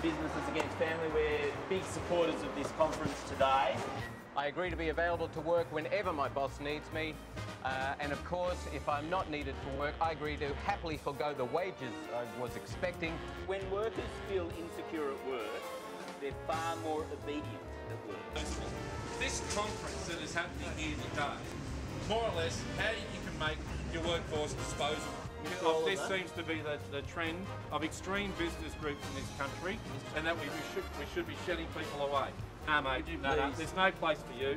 Businesses Against Family. We're big supporters of this conference today. I agree to be available to work whenever my boss needs me. And of course, if I'm not needed for work, I agree to happily forgo the wages I was expecting. When workers feel insecure at work, they're far more obedient at work. This conference that is happening here today, more or less, how you can make your workforce disposable. This seems to be the trend of extreme business groups in this country, and that we should be shedding people away. No, mate, no, there's no place for you.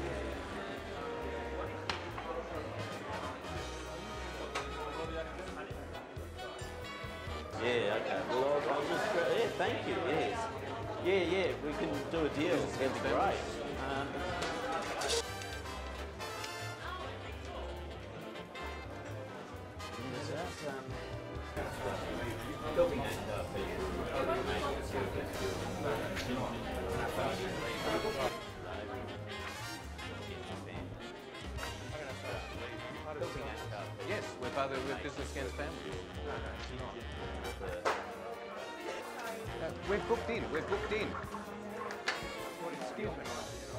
Yeah, okay. Well, I'll just, yeah, thank you, yes. Yeah, we can do a deal. That'd be great. Helping people. Yes, we're part of Business Against Family. We're booked in. Excuse me.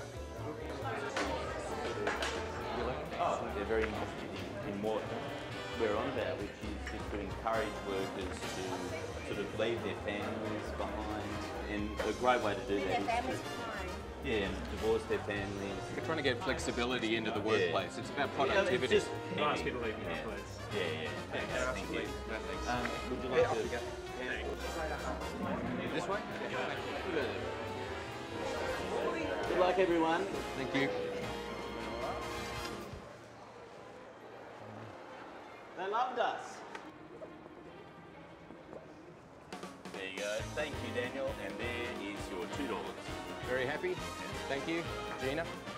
Oh, they're very interested in what we're on about, which is just to encourage workers to sort of leave their families behind, and a great way to do that is and divorce their families. We're trying to get flexibility into the workplace. It's about productivity. It's just nice to leave now, please. Yeah. Thank you. Would you like to go? This way? Good luck, everyone. Thank you. They loved us. There you go. Thank you, Daniel. And there is your $2. Very happy. Thank you, Gina.